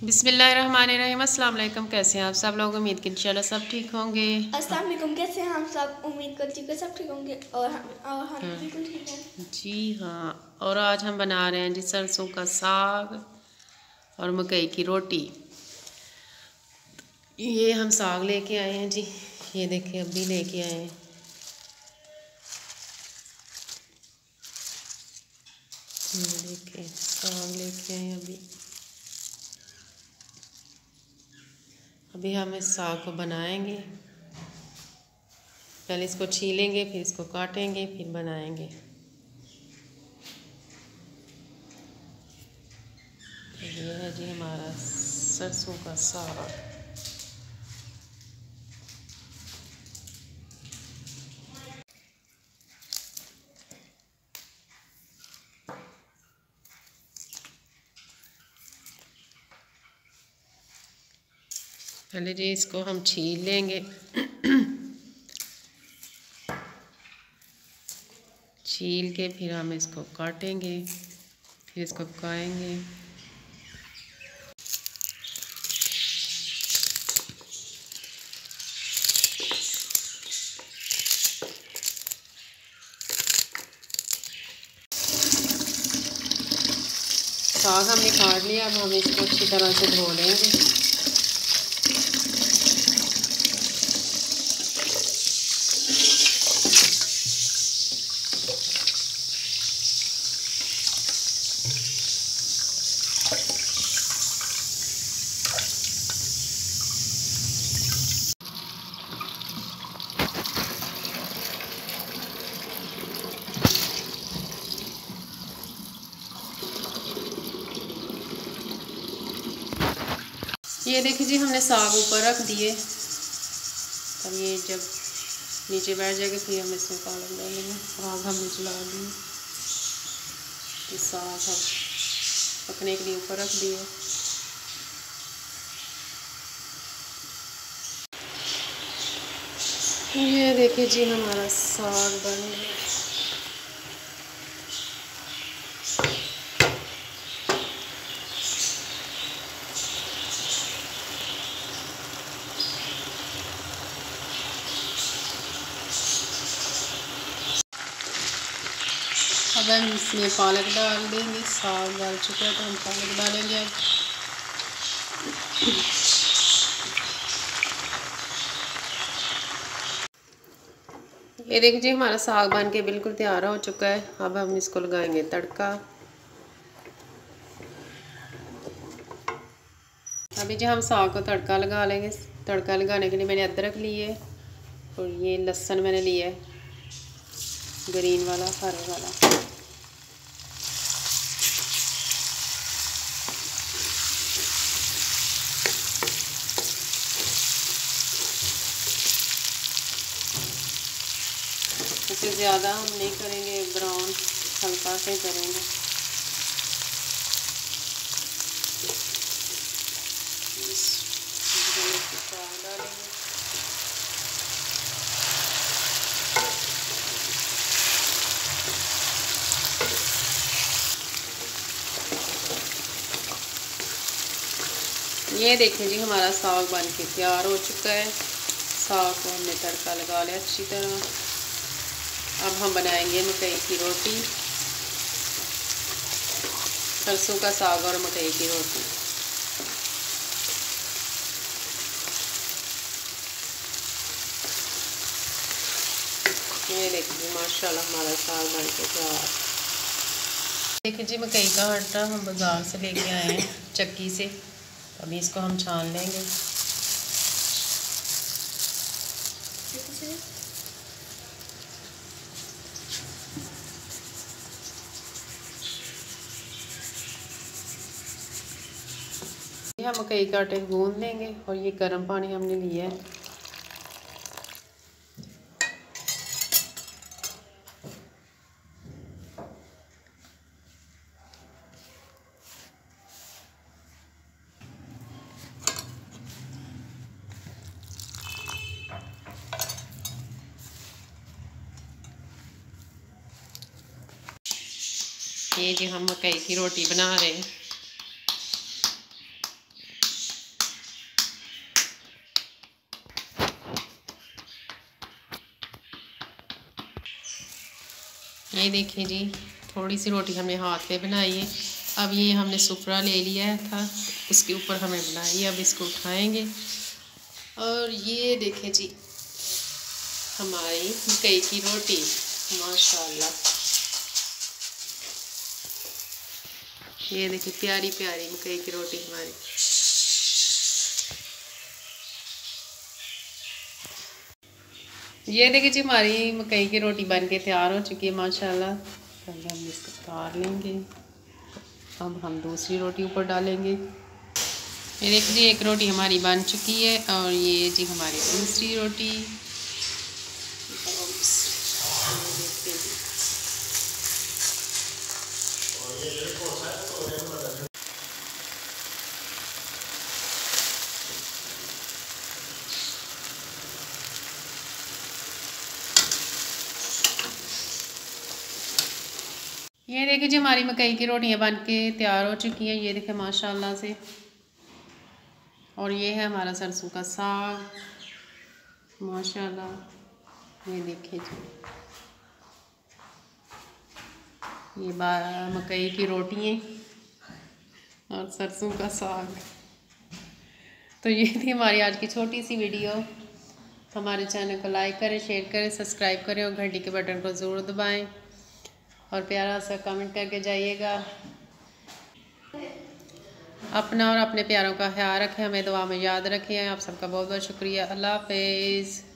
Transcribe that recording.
बिस्मिल्लाहिर्रहमानिर्रहीम। अस्सलाम वालेकुम। कैसे हैं आप सब लोग? उम्मीद की इंशाल्लाह सब ठीक होंगे। अस्सलाम वालेकुम। कैसे हैं हम सब? उम्मीद करती हूँ कि सब ठीक होंगे और हम हाँ बिल्कुल ठीक हैं। जी हाँ। और आज हम बना रहे हैं जी सरसों का साग और मकई की रोटी। ये हम साग लेके आए हैं जी, ये देखिए अभी लेके आए हैं। ये देखिए साग लेके आए हैं अभी। अभी हम इस साग को बनाएंगे। पहले इसको छीलेंगे, फिर इसको काटेंगे, फिर बनाएंगे। ये है जी हमारा सरसों का साग। पहले जी इसको हम छील लेंगे। छील के फिर हम इसको काटेंगे, फिर इसको पकाएंगे। साग हमने काट लिया, अब हम इसको अच्छी तरह से धो लेंगे। ये देखिए जी हमने साग ऊपर रख दिए। अब ये जब नीचे बैठ जाएगा फिर हम इसमें पालक डालेंगे। साग हमने चला दिए, ये साग हम पकने के लिए ऊपर रख दिए। ये देखिए जी हमारा साग बन गया। अब हम इसमें पालक डाल देंगे। साग डाल चुका है तो हम पालक डालेंगे अब। ये देखिए जी हमारा साग बन के बिल्कुल तैयार हो चुका है। अब हम इसको लगाएंगे तड़का। अभी जो हम साग को तड़का लगा लेंगे। तड़का लगाने के लिए मैंने अदरक ली है और ये लहसुन मैंने लिया है, ग्रीन वाला, हरे वाला। इससे ज़्यादा हम नहीं करेंगे ब्राउन, हल्का से करेंगे। डालेंगे। ये देखिए जी हमारा साग बन के तैयार हो चुका है। साग को हमने तड़का लगा लिया अच्छी तरह। अब हम बनाएंगे मकई की रोटी, सरसों का साग और मकई की रोटी। ये देखिए माशाल्लाह हमारा साग बन के तैयार। देखिए जी मकई का आटा हम बाज़ार से लेके आए हैं चक्की से। अभी इसको हम छान लेंगे। हम मकई का आटे गूंद लेंगे और ये गर्म पानी हमने लिया है। ये जी हम मकई की रोटी बना रहे हैं। ये देखिए जी, थोड़ी सी रोटी हमने हाथ पे बनाई है। अब ये हमने सुपरा ले लिया था, उसके ऊपर हमें बनाई है। अब इसको उठाएंगे और ये देखें जी हमारी मकई की रोटी, माशाल्लाह। ये देखिए प्यारी प्यारी मकई की रोटी हमारी। ये देखिए जी हमारी मकई की रोटी बन के तैयार हो चुकी है माशाल्लाह। पहले हम इसको उतार लेंगे। अब हम दूसरी रोटी ऊपर डालेंगे। ये देखिए जी एक रोटी हमारी बन चुकी है और ये जी हमारी दूसरी रोटी। ये देखिए जी हमारी मकई की रोटियां बन के तैयार हो चुकी हैं। ये देखें माशाल्लाह से। और ये है हमारा सरसों का साग, माशाल्लाह। ये देखिए जी ये मकई की रोटियां और सरसों का साग। तो ये थी हमारी आज की छोटी सी वीडियो। हमारे चैनल को लाइक करें, शेयर करें, सब्सक्राइब करें और घंटी के बटन को ज़रूर दबाएं और प्यारा सा कमेंट करके जाइएगा। अपना और अपने प्यारों का ख्याल रखें, हमें दुआ में याद रखें। आप सबका बहुत बहुत शुक्रिया। अल्लाह हाफ़िज़।